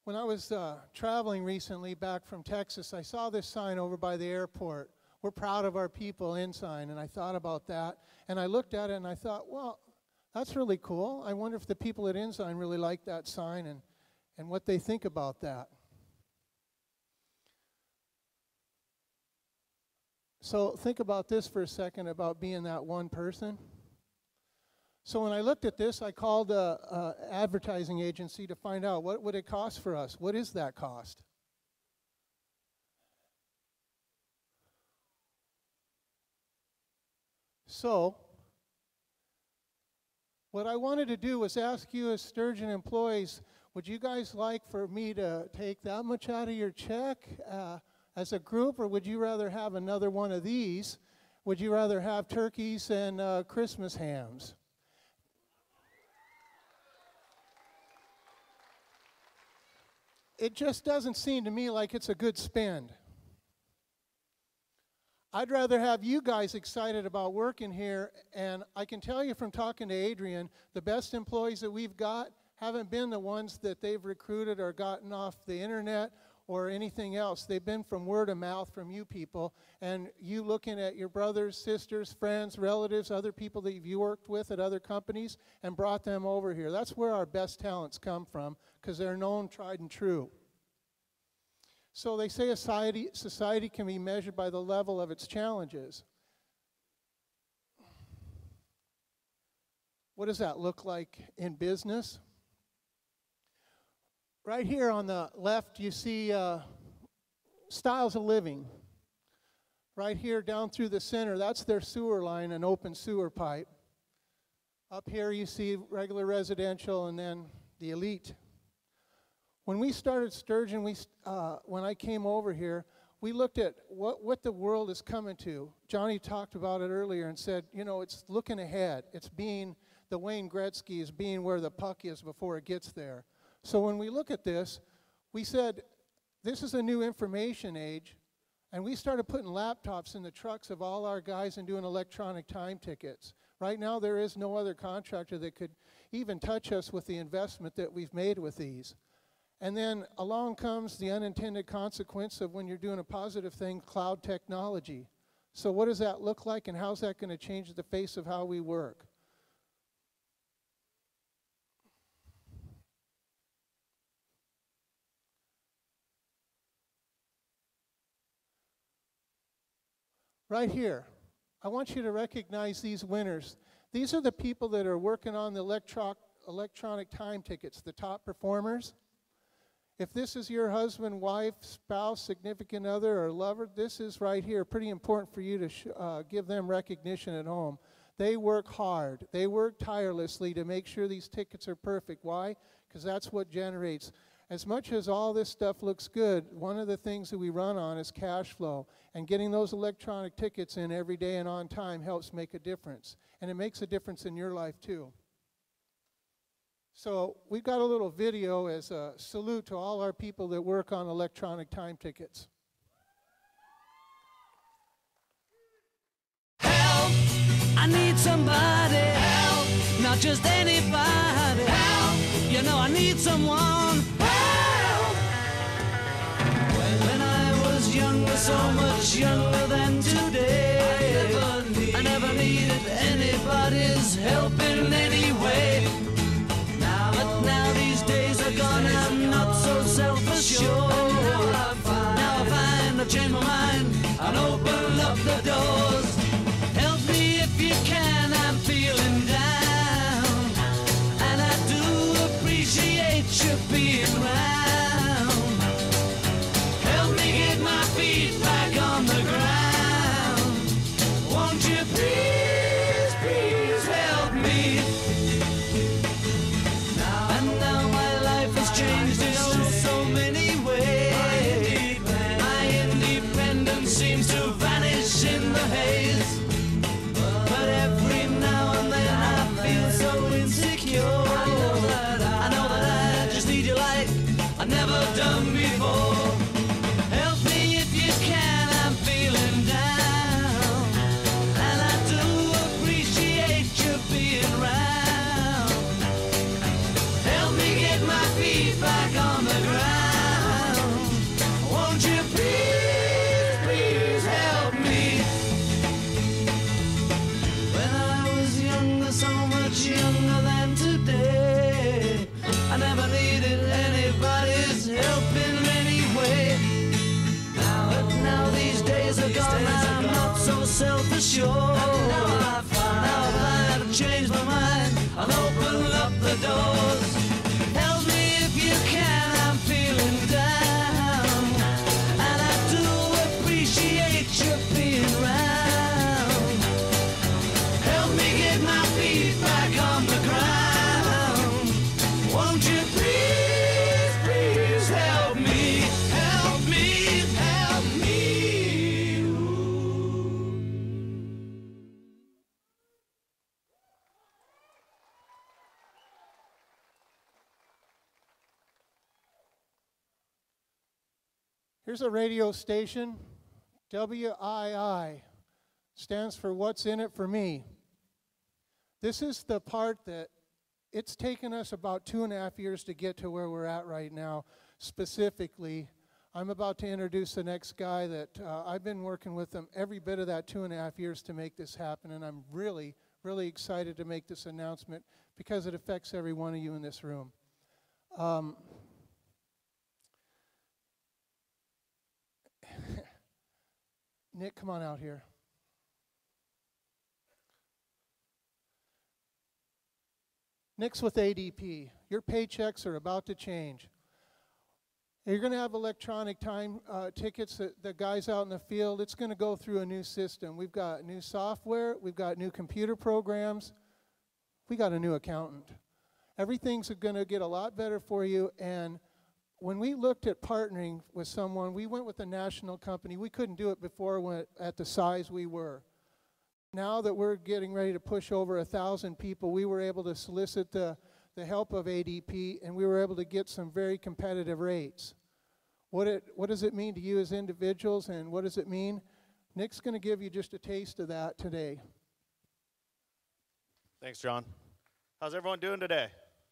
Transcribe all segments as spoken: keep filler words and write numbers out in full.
When I was uh, traveling recently back from Texas, I saw this sign over by the airport. We're proud of our people, Ensign, and I thought about that. And I looked at it and I thought, well, that's really cool. I wonder if the people at Ensign really like that sign and, and what they think about that. So think about this for a second about being that one person. So when I looked at this, I called a, a advertising agency to find out what would it cost for us. What is that cost? So what I wanted to do was ask you as Sturgeon employees, would you guys like for me to take that much out of your check uh, as a group, or would you rather have another one of these? Would you rather have turkeys and uh, Christmas hams? It just doesn't seem to me like it's a good spend. I'd rather have you guys excited about working here, and I can tell you from talking to Adrian, the best employees that we've got haven't been the ones that they've recruited or gotten off the internet or anything else. They've been from word of mouth from you people, and you looking at your brothers, sisters, friends, relatives, other people that you've worked with at other companies and brought them over here. That's where our best talents come from, because they're known, tried, and true. So they say a society, society can be measured by the level of its challenges. What does that look like in business? Right here on the left, you see uh, styles of living. Right here down through the center, that's their sewer line, an open sewer pipe. Up here you see regular residential and then the elite. When we started Sturgeon, we, uh, when I came over here, we looked at what, what the world is coming to. Johnny talked about it earlier and said, you know, it's looking ahead. It's being, the Wayne Gretzky is being where the puck is before it gets there. So when we look at this, we said, this is a new information age, and we started putting laptops in the trucks of all our guys and doing electronic time tickets. Right now, there is no other contractor that could even touch us with the investment that we've made with these. And then along comes the unintended consequence of when you're doing a positive thing, cloud technology. So what does that look like, and how's that going to change the face of how we work? Right here, I want you to recognize these winners. These are the people that are working on the electro electronic time tickets, the top performers. If this is your husband, wife, spouse, significant other, or lover, this is right here pretty important for you to sh uh, give them recognition at home. They work hard. They work tirelessly to make sure these tickets are perfect. Why? Because that's what generates. As much as all this stuff looks good, one of the things that we run on is cash flow. And getting those electronic tickets in every day and on time helps make a difference. And it makes a difference in your life too. So we've got a little video as a salute to all our people that work on electronic time tickets. Help! I need somebody. Help! Not just anybody. Help! You know I need someone. Help! When I was younger, so much younger than today, I never, need, I never needed anybody's help in any way. But now these days are gone, I'm not so self-assured. Now I find, now I find I've changed my mind and open up the doors. Help me if you can, I'm feeling down, and I do appreciate you being round. Help me get my feet back on the ground. Won't you please, please help me? Changed in oh so many ways. My independence seems to vanish in the haze. But every now and then I feel so insecure. I know that I, I, know that I just need you like I've never done before. Help me if you can, I'm feeling down, and I do appreciate you being around. Help me get my feet back on the ground. sure. And now I find, now I find I've changed my mind. I'll open up the doors. Help me if you can, I'm feeling down. And I do appreciate you being round. Help me get my feet back on the ground. Won't you please, please help me, help me, help me. Here's a radio station, W I I, stands for What's in It for Me. This is the part that it's taken us about two and a half years to get to where we're at right now. Specifically, I'm about to introduce the next guy that uh, I've been working with him every bit of that two and a half years to make this happen, and I'm really, really excited to make this announcement because it affects every one of you in this room. Um, Nick, come on out here. Nick's with A D P. Your paychecks are about to change. You're going to have electronic time uh, tickets that the guys out in the field. It's going to go through a new system. We've got new software. We've got new computer programs. We got a new accountant. Everything's going to get a lot better for you. And when we looked at partnering with someone, we went with a national company. We couldn't do it before when, at the size we were. Now that we're getting ready to push over a thousand people, we were able to solicit the, the help of A D P, and we were able to get some very competitive rates. What, it, what does it mean to you as individuals, and what does it mean? Nick's going to give you just a taste of that today. Thanks, John. How's everyone doing today?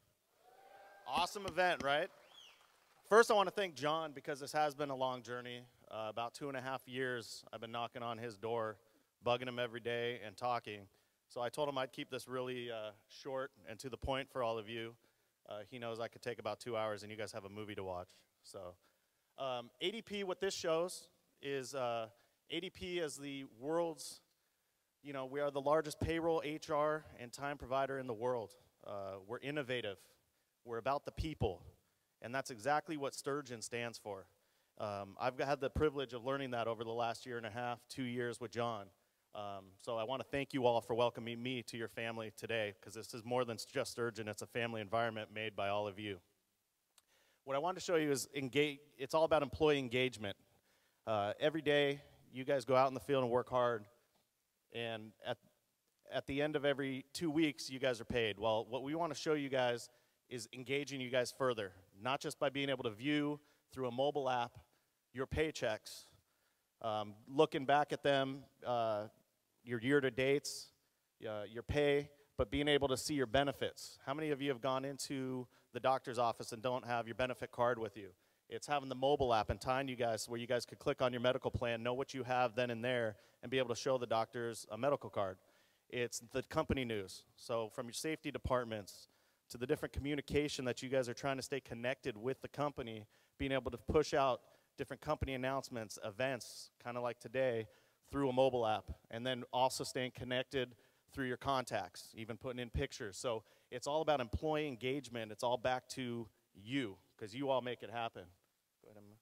Awesome event, right? First, I want to thank John because this has been a long journey. Uh, about two and a half years, I've been knocking on his door, bugging him every day and talking. So I told him I'd keep this really uh, short and to the point for all of you. Uh, he knows I could take about two hours and you guys have a movie to watch. So um, A D P, what this shows is uh, A D P is the world's, you know, we are the largest payroll, H R, and time provider in the world. Uh, we're innovative. We're about the people. And that's exactly what Sturgeon stands for. Um, I've had the privilege of learning that over the last year and a half, two years with John. Um, so I want to thank you all for welcoming me to your family today, because this is more than just Sturgeon. It's a family environment made by all of you. What I want to show you is engage. It's all about employee engagement. Uh, every day, you guys go out in the field and work hard, and at, at the end of every two weeks, you guys are paid. Well, what we want to show you guys is engaging you guys further, not just by being able to view through a mobile app your paychecks, um, looking back at them, uh, your year-to-dates, uh, your pay, but being able to see your benefits. How many of you have gone into the doctor's office and don't have your benefit card with you? It's having the mobile app and tying you guys where you guys could click on your medical plan, know what you have then and there, and be able to show the doctors a medical card. It's the company news. So from your safety departments, to the different communication that you guys are trying to stay connected with the company, being able to push out different company announcements, events, kind of like today, through a mobile app, and then also staying connected through your contacts, even putting in pictures. So it's all about employee engagement. It's all back to you, because you all make it happen. Go ahead, Emma.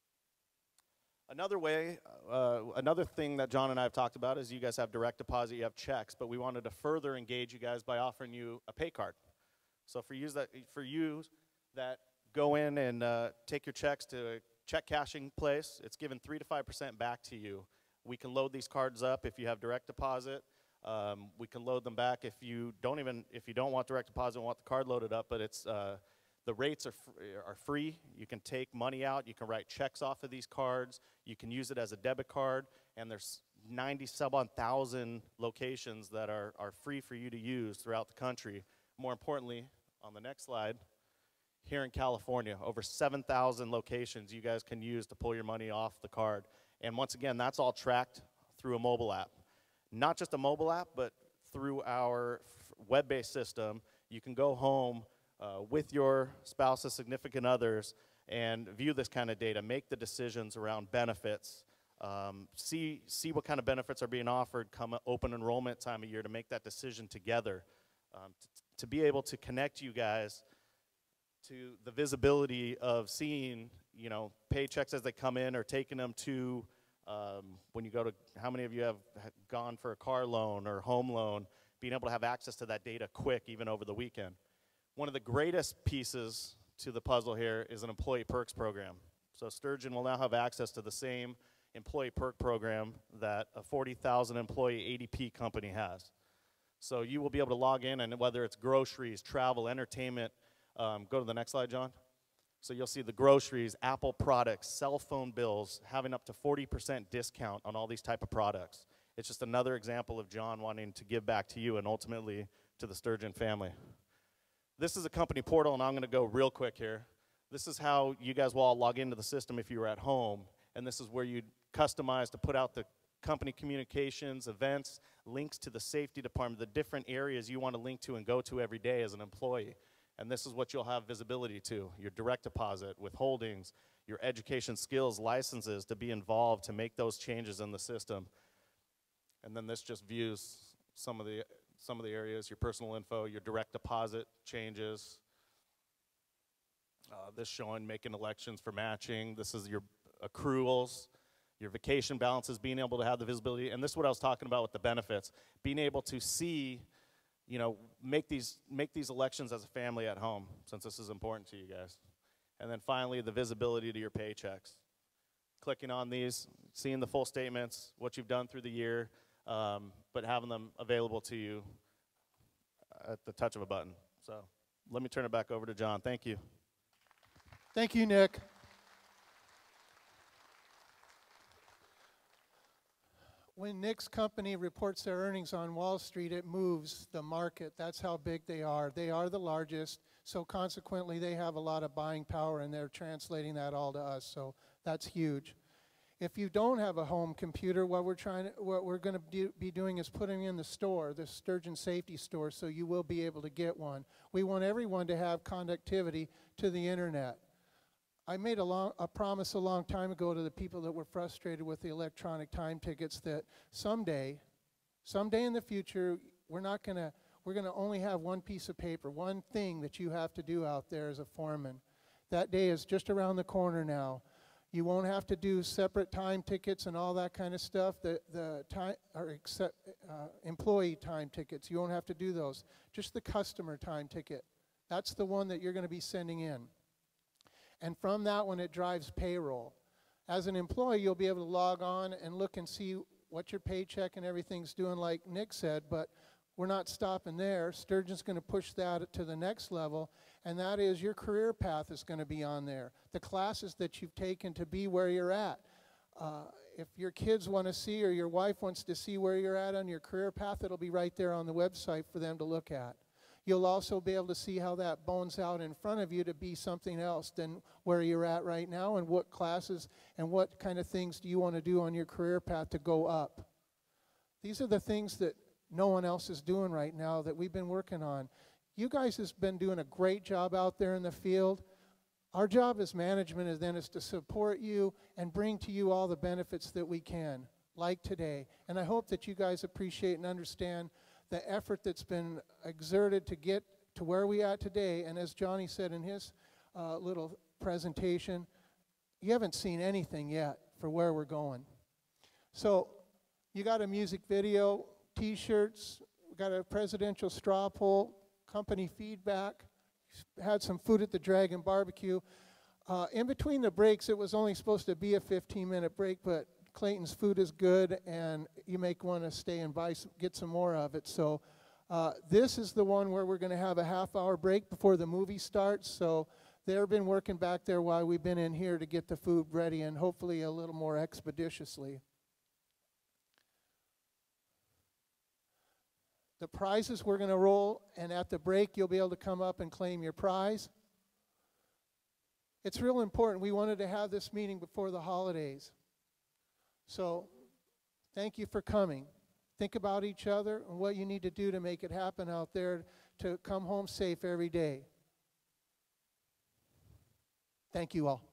Another way, uh, another thing that John and I have talked about is you guys have direct deposit, you have checks, but we wanted to further engage you guys by offering you a pay card. So for you that, for you that go in and uh, take your checks to a check cashing place, it's given three to five percent back to you. We can load these cards up if you have direct deposit. Um, we can load them back if you don't even if you don't want direct deposit and want the card loaded up. But it's uh, the rates are fr are free. You can take money out. You can write checks off of these cards. You can use it as a debit card. And there's ninety-seven thousand locations that are are free for you to use throughout the country. More importantly, on the next slide, here in California, over seven thousand locations you guys can use to pull your money off the card. And once again, that's all tracked through a mobile app. Not just a mobile app, but through our web-based system. You can go home uh, with your spouse's significant others and view this kind of data, make the decisions around benefits, Um, see, see what kind of benefits are being offered come open enrollment time of year to make that decision together. Um, to be able to connect you guys to the visibility of seeing, you know, paychecks as they come in or taking them to, um, when you go to, how many of you have gone for a car loan or home loan, being able to have access to that data quick even over the weekend. One of the greatest pieces to the puzzle here is an employee perks program. So Sturgeon will now have access to the same employee perk program that a forty thousand employee A D P company has. So you will be able to log in, and whether it's groceries, travel, entertainment, um, go to the next slide, John. So you'll see the groceries, Apple products, cell phone bills, having up to forty percent discount on all these type of products. It's just another example of John wanting to give back to you and ultimately to the Sturgeon family. This is a company portal, and I'm going to go real quick here. This is how you guys will all log into the system if you were at home, and this is where you'd customize to put out the company communications, events, links to the safety department, the different areas you want to link to and go to every day as an employee. And this is what you'll have visibility to: your direct deposit, withholdings, your education, skills, licenses, to be involved to make those changes in the system. And then this just views some of the some of the areas: your personal info, your direct deposit changes. Uh, this showing making elections for matching. This is your accruals, your vacation balances, being able to have the visibility. And this is what I was talking about with the benefits: being able to see, you know, make these make these elections as a family at home, since this is important to you guys. And then finally, the visibility to your paychecks. Clicking on these, seeing the full statements, what you've done through the year, um, but having them available to you at the touch of a button. So let me turn it back over to John. Thank you. Thank you, Nick. When Nick's company reports their earnings on Wall Street, it moves the market. That's how big they are. They are the largest, so consequently they have a lot of buying power, and they're translating that all to us, so that's huge. If you don't have a home computer, what we're trying to, what we're going to do, be doing is putting in the store, the Sturgeon Safety Store, so you will be able to get one. We want everyone to have connectivity to the internet. I made a, long, a promise a long time ago to the people that were frustrated with the electronic time tickets that someday, someday in the future, we're not going to, we're going to only have one piece of paper, one thing that you have to do out there as a foreman. That day is just around the corner now. You won't have to do separate time tickets and all that kind of stuff. The, the time, or except, uh, employee time tickets, you won't have to do those. Just the customer time ticket. That's the one that you're going to be sending in. And from that one, it drives payroll. As an employee, you'll be able to log on and look and see what your paycheck and everything's doing, like Nick said, but we're not stopping there. Sturgeon's going to push that to the next level, and that is your career path is going to be on there. The classes that you've taken to be where you're at. Uh, if your kids want to see, or your wife wants to see where you're at on your career path, it'll be right there on the website for them to look at. You'll also be able to see how that bones out in front of you to be something else than where you're at right now, and what classes and what kind of things do you want to do on your career path to go up. These are the things that no one else is doing right now that we've been working on. You guys have been doing a great job out there in the field. Our job as management is then is to support you and bring to you all the benefits that we can, like today. And I hope that you guys appreciate and understand the effort that's been exerted to get to where we are today. And as Johnny said in his uh, little presentation, you haven't seen anything yet for where we're going. So you got a music video, T-shirts, we got a presidential straw poll, company feedback, had some food at the Dragon Barbecue. Uh, in between the breaks, it was only supposed to be a fifteen minute break, but Clayton's food is good, and you may want to stay and buy some, get some more of it. So uh, this is the one where we're going to have a half hour break before the movie starts. So they've been working back there while we've been in here to get the food ready, and hopefully a little more expeditiously. The prizes we're going to roll, and at the break you'll be able to come up and claim your prize. It's real important. We wanted to have this meeting before the holidays. So thank you for coming. Think about each other and what you need to do to make it happen out there to come home safe every day. Thank you all.